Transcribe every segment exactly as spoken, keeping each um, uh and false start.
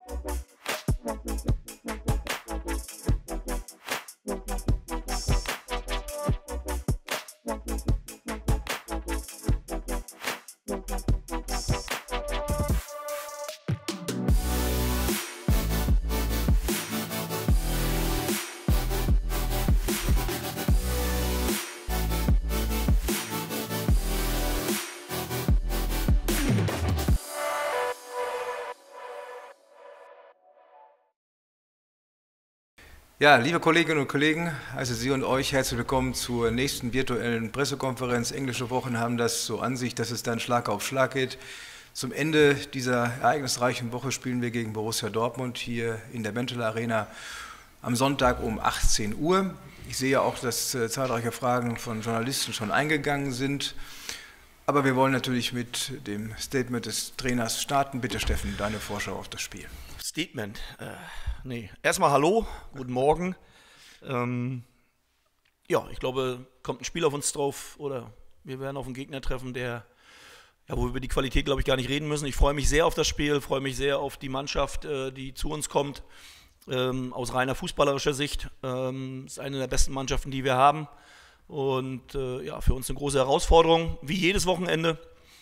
Ja, liebe Kolleginnen und Kollegen, also Sie und euch herzlich willkommen zur nächsten virtuellen Pressekonferenz. Englische Wochen haben das so an sich, dass es dann Schlag auf Schlag geht. Zum Ende dieser ereignisreichen Woche spielen wir gegen Borussia Dortmund hier in der Benteler Arena am Sonntag um achtzehn Uhr. Ich sehe auch, dass äh, zahlreiche Fragen von Journalisten schon eingegangen sind. Aber wir wollen natürlich mit dem Statement des Trainers starten. Bitte, Steffen, deine Vorschau auf das Spiel. Statement. Äh, nee. Erstmal hallo, guten Morgen. Ähm, ja, ich glaube, kommt ein Spiel auf uns drauf oder wir werden auf einen Gegner treffen, der, ja, wo wir über die Qualität, glaube ich, gar nicht reden müssen. Ich freue mich sehr auf das Spiel, freue mich sehr auf die Mannschaft, äh, die zu uns kommt, ähm, aus reiner fußballerischer Sicht. Ähm, ist eine der besten Mannschaften, die wir haben. Und äh, ja, für uns eine große Herausforderung, wie jedes Wochenende.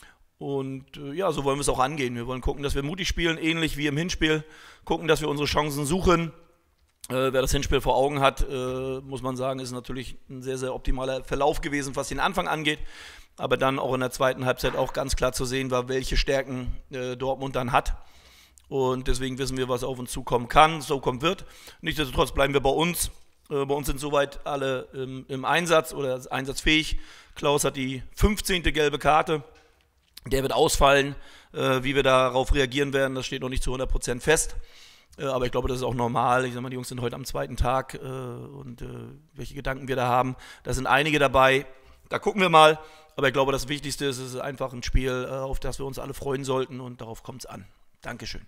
Und äh, ja, so wollen wir es auch angehen. Wir wollen gucken, dass wir mutig spielen, ähnlich wie im Hinspiel. Gucken, dass wir unsere Chancen suchen. Äh, wer das Hinspiel vor Augen hat, äh, muss man sagen, ist natürlich ein sehr, sehr optimaler Verlauf gewesen, was den Anfang angeht. Aber dann auch in der zweiten Halbzeit auch ganz klar zu sehen war, welche Stärken äh, Dortmund dann hat. Und deswegen wissen wir, was auf uns zukommen kann, so kommen wird. Nichtsdestotrotz bleiben wir bei uns. Bei uns sind soweit alle im, im Einsatz oder einsatzfähig. Klaus hat die fünfzehnte gelbe Karte. Der wird ausfallen. Äh, wie wir darauf reagieren werden, das steht noch nicht zu hundert Prozent fest. Äh, aber ich glaube, das ist auch normal. Ich sag mal, die Jungs sind heute am zweiten Tag. Äh, und äh, welche Gedanken wir da haben, da sind einige dabei. Da gucken wir mal. Aber ich glaube, das Wichtigste ist, es ist einfach ein Spiel, äh, auf das wir uns alle freuen sollten. Und darauf kommt es an. Dankeschön.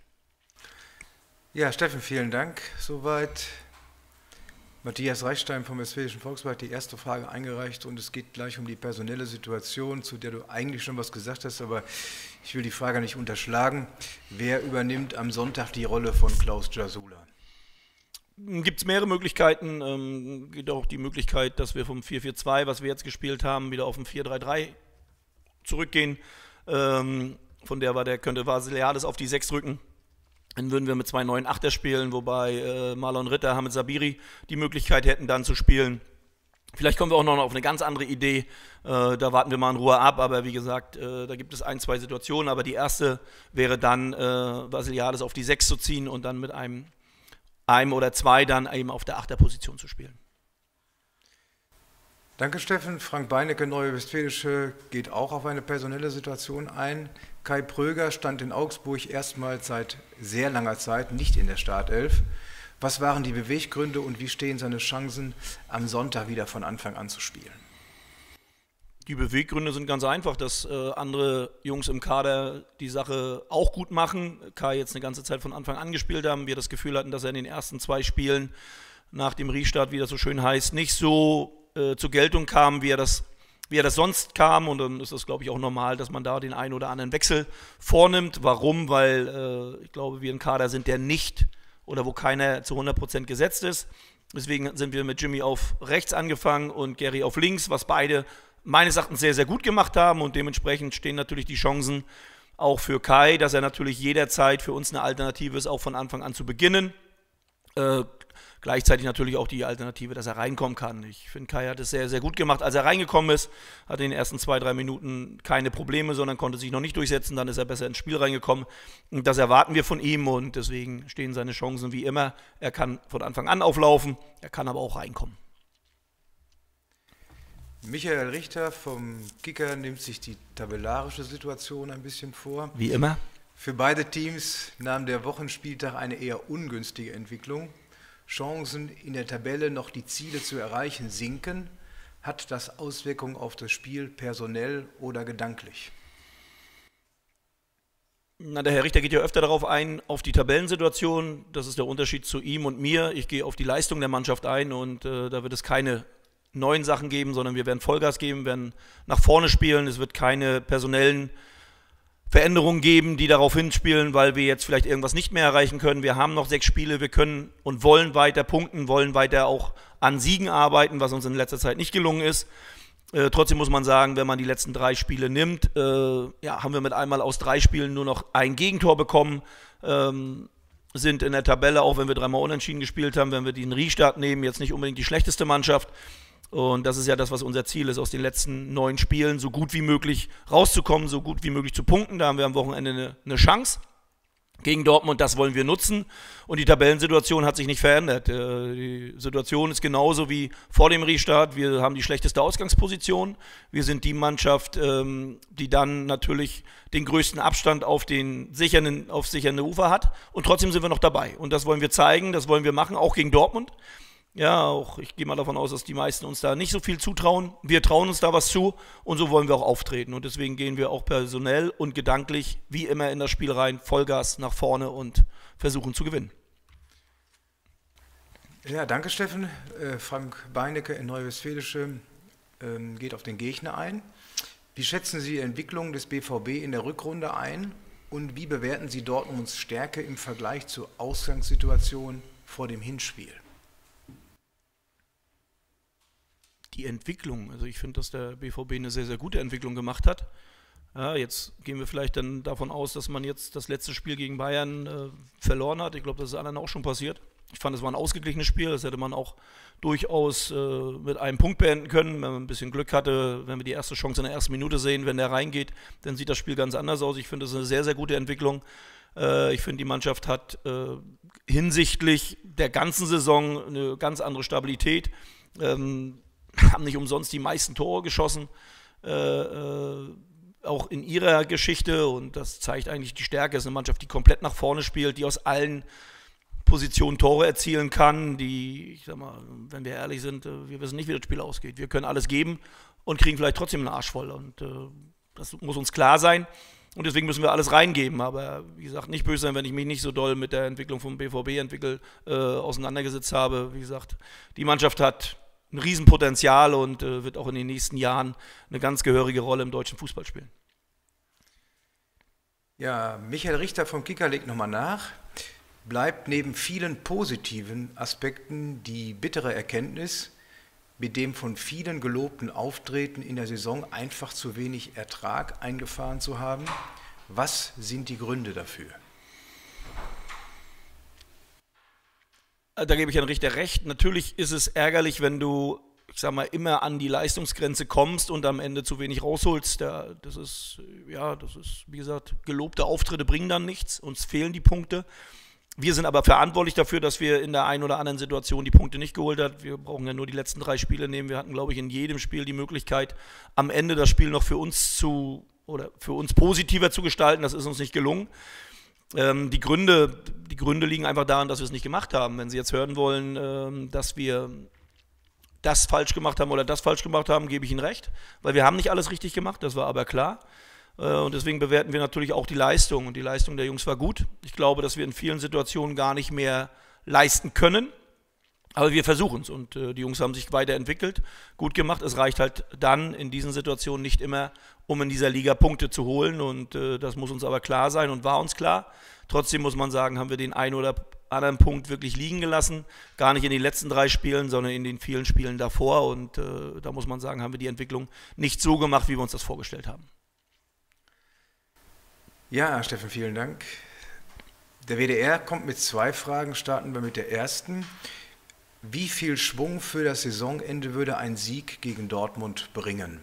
Ja, Steffen, vielen Dank. Soweit. Matthias Reichstein vom Westfälischen Volksblatt, die erste Frage eingereicht und es geht gleich um die personelle Situation, zu der du eigentlich schon was gesagt hast, aber ich will die Frage nicht unterschlagen. Wer übernimmt am Sonntag die Rolle von Klaus Jasula? Gibt es mehrere Möglichkeiten. Ähm, gibt auch die Möglichkeit, dass wir vom vier vier zwei, was wir jetzt gespielt haben, wieder auf ein vier drei drei zurückgehen. Ähm, von der war der könnte Vasiliades auf die sechs rücken. Dann würden wir mit zwei neuen Achter spielen, wobei äh, Marlon Ritter, Hamid Sabiri die Möglichkeit hätten, dann zu spielen. Vielleicht kommen wir auch noch auf eine ganz andere Idee. Äh, da warten wir mal in Ruhe ab. Aber wie gesagt, äh, da gibt es ein, zwei Situationen. Aber die erste wäre dann, äh, Vasiliades auf die sechs zu ziehen und dann mit einem, einem oder zwei dann eben auf der Achterposition zu spielen. Danke, Steffen. Frank Beinecke, Neue Westfälische, geht auch auf eine personelle Situation ein. Kai Pröger stand in Augsburg erstmals seit sehr langer Zeit nicht in der Startelf. Was waren die Beweggründe und wie stehen seine Chancen, am Sonntag wieder von Anfang an zu spielen? Die Beweggründe sind ganz einfach, dass äh, andere Jungs im Kader die Sache auch gut machen. Kai jetzt eine ganze Zeit von Anfang an gespielt haben. Wir das Gefühl hatten, dass er in den ersten zwei Spielen nach dem Restart, wie das so schön heißt, nicht so äh, zur Geltung kam, wie er das wie er das sonst kam, und dann ist das, glaube ich, auch normal, dass man da den einen oder anderen Wechsel vornimmt. Warum? Weil äh, ich glaube, wir ein Kader sind, der nicht oder wo keiner zu hundert Prozent gesetzt ist. Deswegen sind wir mit Jimmy auf rechts angefangen und Gary auf links, was beide meines Erachtens sehr, sehr gut gemacht haben, und dementsprechend stehen natürlich die Chancen auch für Kai, dass er natürlich jederzeit für uns eine Alternative ist, auch von Anfang an zu beginnen. Äh, Gleichzeitig natürlich auch die Alternative, dass er reinkommen kann. Ich finde, Kai hat es sehr, sehr gut gemacht, als er reingekommen ist. Hatte in den ersten zwei, drei Minuten keine Probleme, sondern konnte sich noch nicht durchsetzen. Dann ist er besser ins Spiel reingekommen. Und das erwarten wir von ihm, und deswegen stehen seine Chancen wie immer. Er kann von Anfang an auflaufen, er kann aber auch reinkommen. Michael Richter vom Kicker nimmt sich die tabellarische Situation ein bisschen vor. Wie immer. Für beide Teams nahm der Wochenspieltag eine eher ungünstige Entwicklung. Chancen in der Tabelle noch die Ziele zu erreichen sinken. Hat das Auswirkungen auf das Spiel personell oder gedanklich? Na, der Herr Richter geht ja öfter darauf ein, auf die Tabellensituation. Das ist der Unterschied zu ihm und mir. Ich gehe auf die Leistung der Mannschaft ein, und äh, da wird es keine neuen Sachen geben, sondern wir werden Vollgas geben, werden nach vorne spielen. Es wird keine personellen Veränderungen geben, die darauf hinspielen, weil wir jetzt vielleicht irgendwas nicht mehr erreichen können. Wir haben noch sechs Spiele, wir können und wollen weiter punkten, wollen weiter auch an Siegen arbeiten, was uns in letzter Zeit nicht gelungen ist. Äh, trotzdem muss man sagen, wenn man die letzten drei Spiele nimmt, äh, ja, haben wir mit einmal aus drei Spielen nur noch ein Gegentor bekommen, ähm, sind in der Tabelle, auch wenn wir dreimal unentschieden gespielt haben, wenn wir den Restart nehmen, jetzt nicht unbedingt die schlechteste Mannschaft. Und das ist ja das, was unser Ziel ist, aus den letzten neun Spielen so gut wie möglich rauszukommen, so gut wie möglich zu punkten. Da haben wir am Wochenende eine, eine Chance gegen Dortmund, das wollen wir nutzen. Und die Tabellensituation hat sich nicht verändert. Die Situation ist genauso wie vor dem Restart. Wir haben die schlechteste Ausgangsposition. Wir sind die Mannschaft, die dann natürlich den größten Abstand auf den sicheren, auf sicherne Ufer hat. Und trotzdem sind wir noch dabei. Und das wollen wir zeigen, das wollen wir machen, auch gegen Dortmund. Ja, auch ich gehe mal davon aus, dass die meisten uns da nicht so viel zutrauen. Wir trauen uns da was zu und so wollen wir auch auftreten. Und deswegen gehen wir auch personell und gedanklich wie immer in das Spiel rein, Vollgas nach vorne und versuchen zu gewinnen. Ja, danke Steffen. Äh, Frank Beinecke in Neuwestfälische ähm, geht auf den Gegner ein. Wie schätzen Sie die Entwicklung des B V B in der Rückrunde ein und wie bewerten Sie Dortmunds Stärke im Vergleich zur Ausgangssituation vor dem Hinspiel? Die Entwicklung, also ich finde, dass der B V B eine sehr, sehr gute Entwicklung gemacht hat. Ja, jetzt gehen wir vielleicht dann davon aus, dass man jetzt das letzte Spiel gegen Bayern äh, verloren hat. Ich glaube, das ist anderen auch schon passiert. Ich fand, es war ein ausgeglichenes Spiel, das hätte man auch durchaus äh, mit einem Punkt beenden können, wenn man ein bisschen Glück hatte, wenn wir die erste Chance in der ersten Minute sehen, wenn der reingeht, dann sieht das Spiel ganz anders aus. Ich finde, das ist eine sehr, sehr gute Entwicklung. Äh, ich finde, die Mannschaft hat äh, hinsichtlich der ganzen Saison eine ganz andere Stabilität. Ähm, haben nicht umsonst die meisten Tore geschossen, äh, äh, auch in ihrer Geschichte, und das zeigt eigentlich die Stärke. Es ist eine Mannschaft, die komplett nach vorne spielt, die aus allen Positionen Tore erzielen kann, die, ich sag mal, wenn wir ehrlich sind, wir wissen nicht, wie das Spiel ausgeht. Wir können alles geben und kriegen vielleicht trotzdem einen Arsch voll, und äh, das muss uns klar sein. Und deswegen müssen wir alles reingeben, aber wie gesagt, nicht böse sein, wenn ich mich nicht so doll mit der Entwicklung vom B V B entwickelt, äh, auseinandergesetzt habe. Wie gesagt, die Mannschaft hat ein Riesenpotenzial und äh, wird auch in den nächsten Jahren eine ganz gehörige Rolle im deutschen Fußball spielen. Ja, Michael Richter vom Kicker legt nochmal nach. Bleibt neben vielen positiven Aspekten die bittere Erkenntnis, mit dem von vielen gelobten Auftreten in der Saison einfach zu wenig Ertrag eingefahren zu haben? Was sind die Gründe dafür? Da gebe ich Herrn Richter recht. Natürlich ist es ärgerlich, wenn du, ich sag mal, immer an die Leistungsgrenze kommst und am Ende zu wenig rausholst. Das ist, ja, das ist, wie gesagt, gelobte Auftritte bringen dann nichts. Uns fehlen die Punkte. Wir sind aber verantwortlich dafür, dass wir in der einen oder anderen Situation die Punkte nicht geholt haben. Wir brauchen ja nur die letzten drei Spiele nehmen. Wir hatten, glaube ich, in jedem Spiel die Möglichkeit, am Ende das Spiel noch für uns zu, oder für uns positiver zu gestalten. Das ist uns nicht gelungen. Ähm, die Gründe, die Gründe liegen einfach daran, dass wir es nicht gemacht haben. Wenn Sie jetzt hören wollen, ähm, dass wir das falsch gemacht haben oder das falsch gemacht haben, gebe ich Ihnen recht, weil wir haben nicht alles richtig gemacht, das war aber klar. Äh, und deswegen bewerten wir natürlich auch die Leistung, und die Leistung der Jungs war gut. Ich glaube, dass wir in vielen Situationen gar nicht mehr leisten können, aber wir versuchen es, und äh, die Jungs haben sich weiterentwickelt, gut gemacht. Es reicht halt dann in diesen Situationen nicht immer, um in dieser Liga Punkte zu holen, und äh, das muss uns aber klar sein und war uns klar. Trotzdem muss man sagen, haben wir den einen oder anderen Punkt wirklich liegen gelassen, gar nicht in den letzten drei Spielen, sondern in den vielen Spielen davor, und äh, da muss man sagen, haben wir die Entwicklung nicht so gemacht, wie wir uns das vorgestellt haben. Ja, Steffen, vielen Dank. Der W D R kommt mit zwei Fragen, starten wir mit der ersten. Wie viel Schwung für das Saisonende würde ein Sieg gegen Dortmund bringen?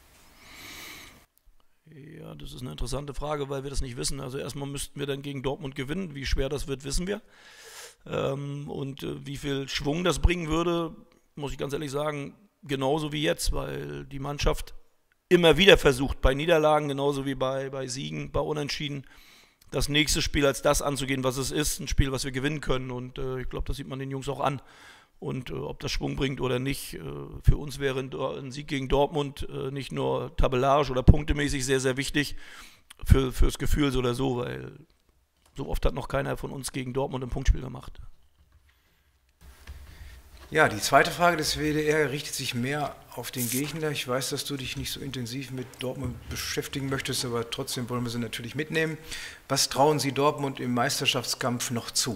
Ja, das ist eine interessante Frage, weil wir das nicht wissen. Also erstmal müssten wir dann gegen Dortmund gewinnen. Wie schwer das wird, wissen wir. Ähm, und äh, wie viel Schwung das bringen würde, muss ich ganz ehrlich sagen, genauso wie jetzt, weil die Mannschaft immer wieder versucht, bei Niederlagen genauso wie bei, bei Siegen, bei Unentschieden, das nächste Spiel als das anzugehen, was es ist, ein Spiel, was wir gewinnen können. Und äh, ich glaube, das sieht man den Jungs auch an. Und äh, ob das Schwung bringt oder nicht, äh, für uns wäre ein, ein Sieg gegen Dortmund äh, nicht nur tabellarisch oder punktemäßig sehr, sehr wichtig, für, fürs Gefühl so oder so, weil so oft hat noch keiner von uns gegen Dortmund ein Punktspiel gemacht. Ja, die zweite Frage des W D R richtet sich mehr auf den Gegner. Ich weiß, dass du dich nicht so intensiv mit Dortmund beschäftigen möchtest, aber trotzdem wollen wir sie natürlich mitnehmen. Was trauen Sie Dortmund im Meisterschaftskampf noch zu?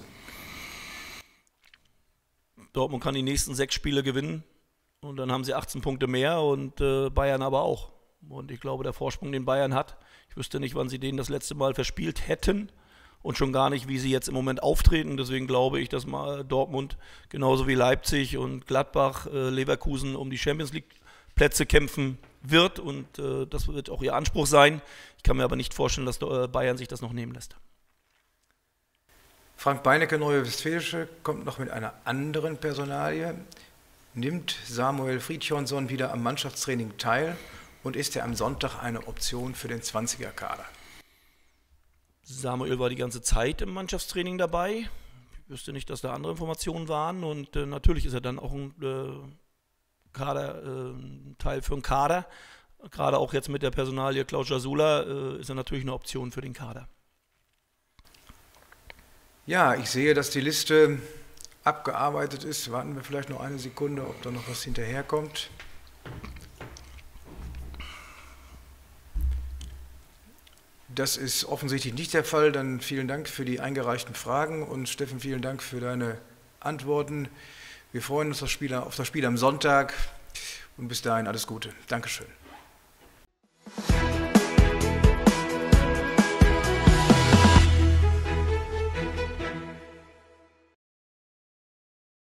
Dortmund kann die nächsten sechs Spiele gewinnen und dann haben sie achtzehn Punkte mehr und äh, Bayern aber auch. Und ich glaube, der Vorsprung, den Bayern hat, ich wüsste nicht, wann sie den das letzte Mal verspielt hätten. Und schon gar nicht, wie sie jetzt im Moment auftreten. Deswegen glaube ich, dass mal Dortmund genauso wie Leipzig und Gladbach, äh, Leverkusen um die Champions League Plätze kämpfen wird. Und äh, das wird auch ihr Anspruch sein. Ich kann mir aber nicht vorstellen, dass äh, Bayern sich das noch nehmen lässt. Frank Beinecke, Neue Westfälische, kommt noch mit einer anderen Personalie. Nimmt Samuel Fridtjonsson wieder am Mannschaftstraining teil und ist er am Sonntag eine Option für den zwanziger-Kader? Samuel war die ganze Zeit im Mannschaftstraining dabei. Ich wüsste nicht, dass da andere Informationen waren. Und äh, natürlich ist er dann auch ein, äh, Kader, äh, ein Teil für den Kader. Gerade auch jetzt mit der Personalie Klaus Jasula äh, ist er natürlich eine Option für den Kader. Ja, ich sehe, dass die Liste abgearbeitet ist. Warten wir vielleicht noch eine Sekunde, ob da noch was hinterherkommt. Das ist offensichtlich nicht der Fall. Dann vielen Dank für die eingereichten Fragen und Steffen, vielen Dank für deine Antworten. Wir freuen uns auf das Spiel, auf das Spiel am Sonntag und bis dahin alles Gute. Dankeschön.